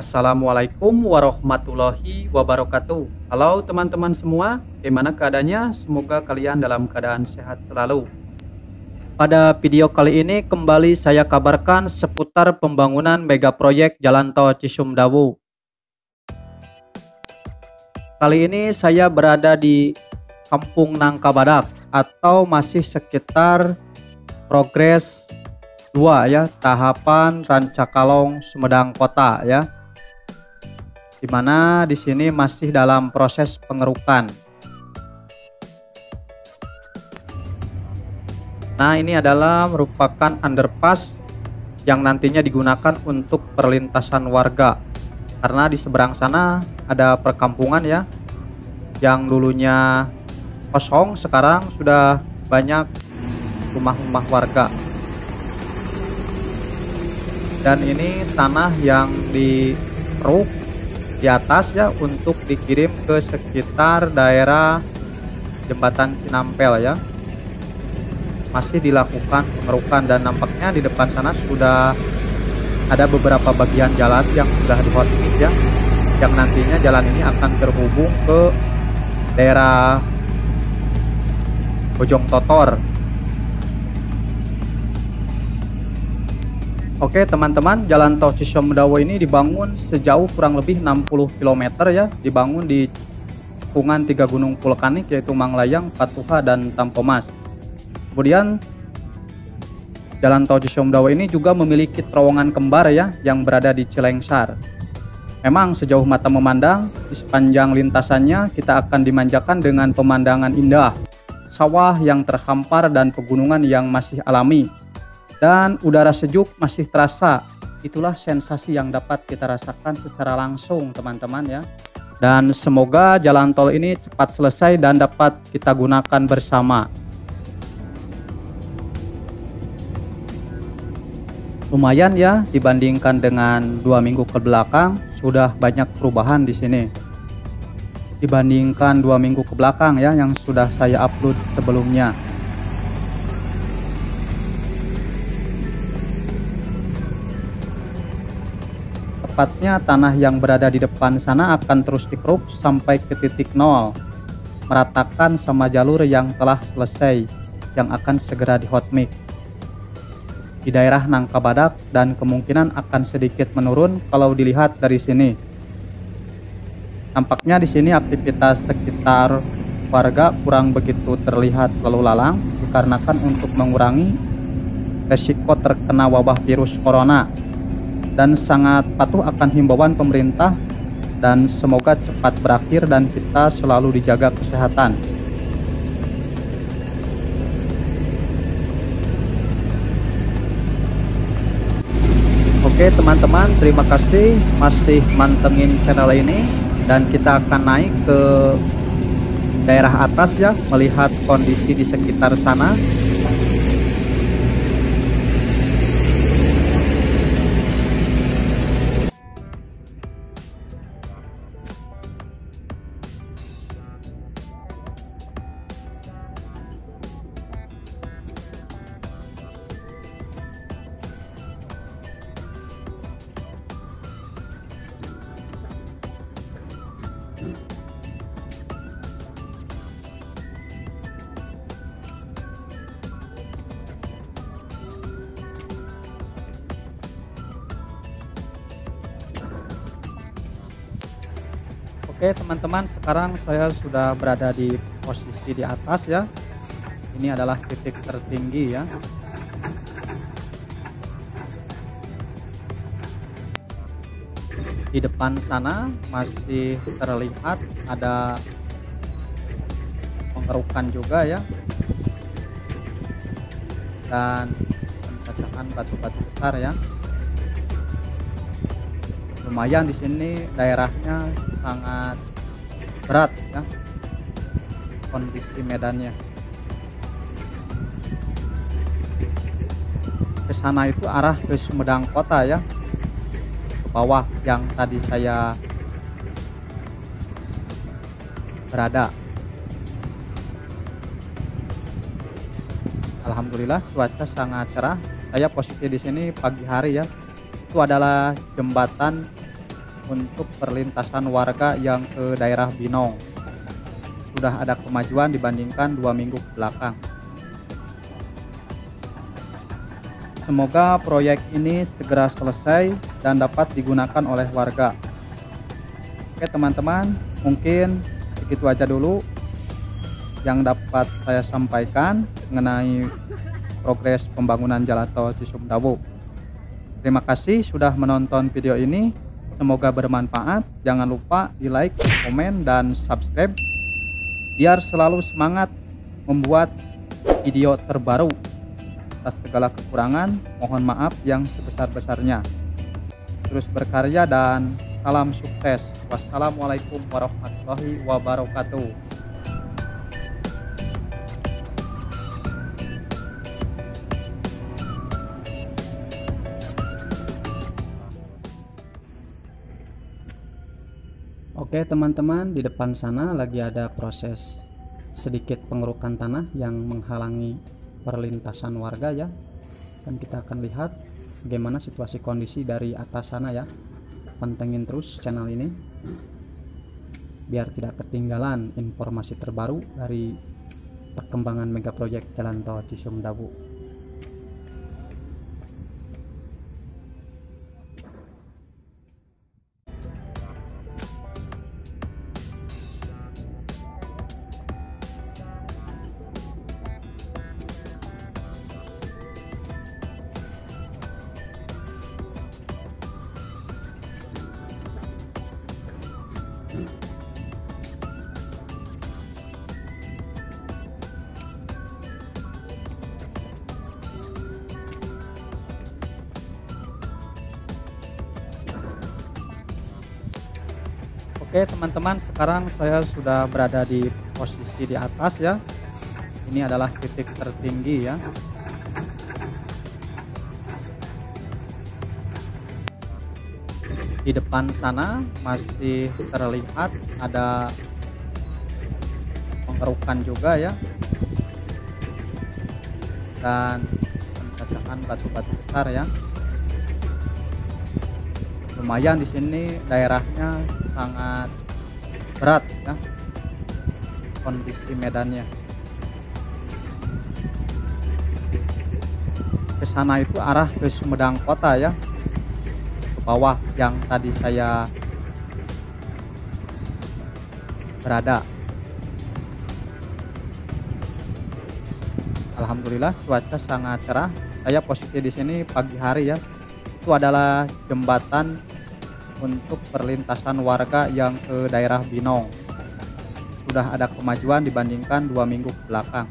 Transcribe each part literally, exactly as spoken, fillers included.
Assalamualaikum warahmatullahi wabarakatuh. Halo teman-teman semua, gimana keadaannya? Semoga kalian dalam keadaan sehat selalu. Pada video kali ini kembali saya kabarkan seputar pembangunan mega proyek Jalan Tol Cisumdawu. Kali ini saya berada di Kampung Nangka Badak atau masih sekitar progres dua ya, tahapan Rancakalong Sumedang Kota ya. Dimana di sini masih dalam proses pengerukan. Nah, ini adalah merupakan underpass yang nantinya digunakan untuk perlintasan warga. Karena di seberang sana ada perkampungan ya, yang dulunya kosong sekarang sudah banyak rumah-rumah warga. Dan ini tanah yang dikeruk di atas ya untuk dikirim ke sekitar daerah Jembatan Cinampel ya. Masih dilakukan pengerukan dan nampaknya di depan sana sudah ada beberapa bagian jalan yang sudah dihotmix ya, yang nantinya jalan ini akan terhubung ke daerah Bojong Totor. Oke teman-teman, Jalan Tol Cisumdawu ini dibangun sejauh kurang lebih enam puluh kilometer ya, dibangun di tikungan tiga gunung vulkanik yaitu Manglayang, Patuha, dan Tampomas. Kemudian Jalan Tol Cisumdawu ini juga memiliki terowongan kembar ya yang berada di Cilengsar. Memang sejauh mata memandang di sepanjang lintasannya kita akan dimanjakan dengan pemandangan indah, sawah yang terhampar dan pegunungan yang masih alami. Dan udara sejuk masih terasa. Itulah sensasi yang dapat kita rasakan secara langsung teman-teman ya. Dan semoga jalan tol ini cepat selesai dan dapat kita gunakan bersama. Lumayan ya dibandingkan dengan dua minggu ke belakang, sudah banyak perubahan di sini. Dibandingkan dua minggu ke belakang ya yang sudah saya upload sebelumnya. Tepatnya tanah yang berada di depan sana akan terus dikeruk sampai ke titik nol, meratakan sama jalur yang telah selesai yang akan segera di hotmix di daerah Nangka Badak, dan kemungkinan akan sedikit menurun kalau dilihat dari sini. Tampaknya di sini aktivitas sekitar warga kurang begitu terlihat lalu lalang dikarenakan untuk mengurangi resiko terkena wabah virus corona, dan sangat patuh akan himbauan pemerintah, dan semoga cepat berakhir dan kita selalu dijaga kesehatan. Oke teman-teman, terima kasih masih mantengin channel ini, dan kita akan naik ke daerah atas ya, melihat kondisi di sekitar sana. Oke teman-teman, sekarang saya sudah berada di posisi di atas ya. Ini adalah titik tertinggi ya. Di depan sana masih terlihat ada pengerukan juga ya, dan pencetakan batu-batu besar ya. Lumayan di sini daerahnya sangat berat ya kondisi medannya. Ke sana itu arah ke Sumedang Kota ya, ke bawah yang tadi saya berada. Alhamdulillah cuaca sangat cerah. Saya posisi di sini pagi hari ya. Itu adalah jembatan untuk perlintasan warga yang ke daerah Binong. Sudah ada kemajuan dibandingkan dua minggu ke belakang. Semoga proyek ini segera selesai dan dapat digunakan oleh warga. Oke teman-teman, mungkin segitu aja dulu yang dapat saya sampaikan mengenai progres pembangunan jalan tol Cisumdawu. Terima kasih sudah menonton video ini. Semoga bermanfaat. Jangan lupa di like, komen, dan subscribe biar selalu semangat membuat video terbaru. Atas segala kekurangan, mohon maaf yang sebesar-besarnya. Terus berkarya dan salam sukses. Wassalamualaikum warahmatullahi wabarakatuh. Oke teman-teman, di depan sana lagi ada proses sedikit pengerukan tanah yang menghalangi perlintasan warga ya. Dan kita akan lihat bagaimana situasi kondisi dari atas sana ya. Pantengin terus channel ini biar tidak ketinggalan informasi terbaru dari perkembangan mega proyek jalan tol Cisumdawu. Oke teman-teman, sekarang saya sudah berada di posisi di atas ya. Ini adalah titik tertinggi ya. Di depan sana masih terlihat ada pengerukan juga ya. Dan pencacahan batu-batu besar ya. Lumayan di sini daerahnya sangat berat ya kondisi medannya. Ke sana itu arah ke Sumedang Kota ya, ke bawah yang tadi saya berada. Alhamdulillah cuaca sangat cerah. Saya posisi di sini pagi hari ya. Itu adalah jembatan untuk perlintasan warga yang ke daerah Binong. Sudah ada kemajuan dibandingkan dua minggu ke belakang.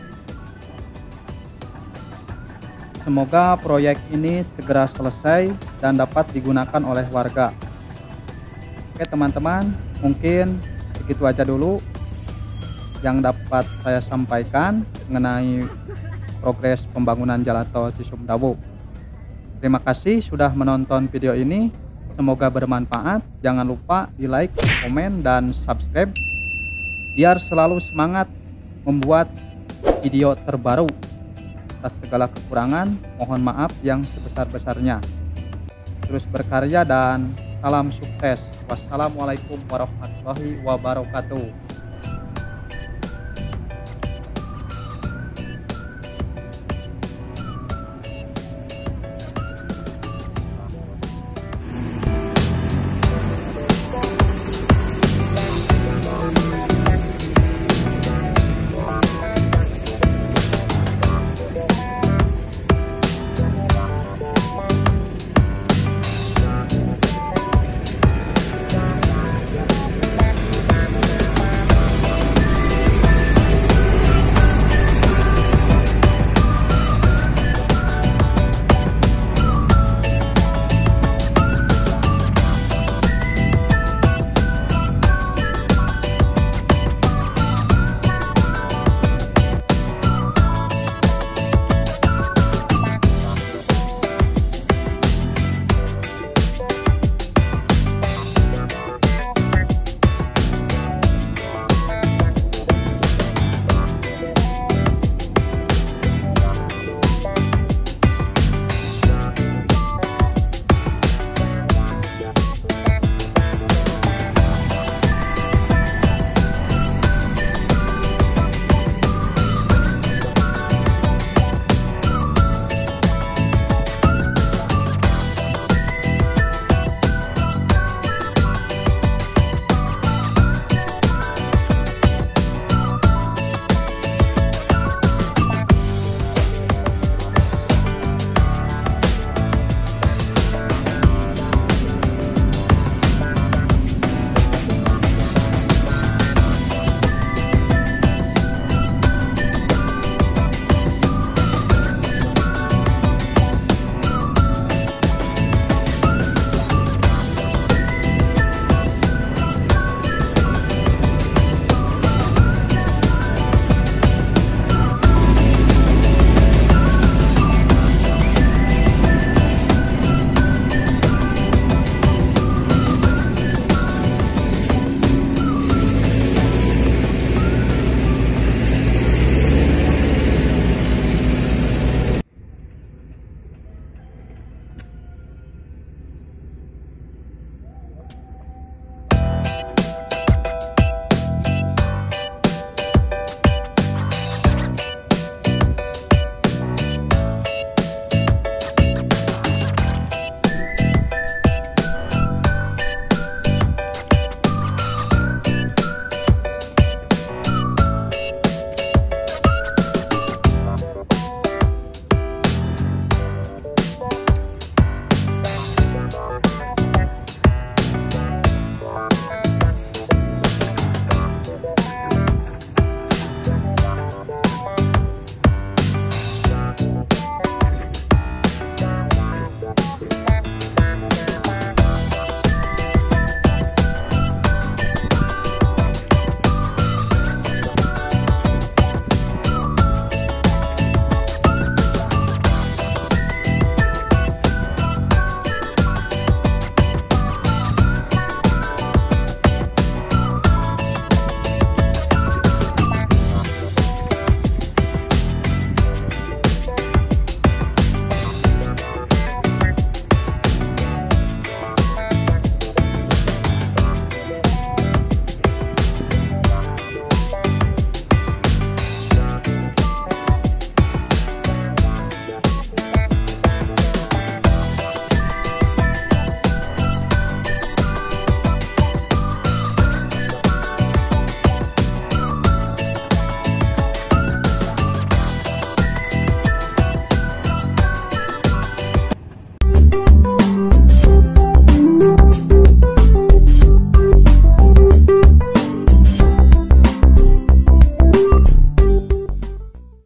Semoga proyek ini segera selesai dan dapat digunakan oleh warga. Oke teman-teman, mungkin segitu aja dulu yang dapat saya sampaikan mengenai progres pembangunan jalan tol Cisumdawu. Terima kasih sudah menonton video ini. Semoga bermanfaat. Jangan lupa di like, komen, dan subscribe biar selalu semangat membuat video terbaru. Atas segala kekurangan, mohon maaf yang sebesar-besarnya. Terus berkarya dan salam sukses. Wassalamualaikum warahmatullahi wabarakatuh.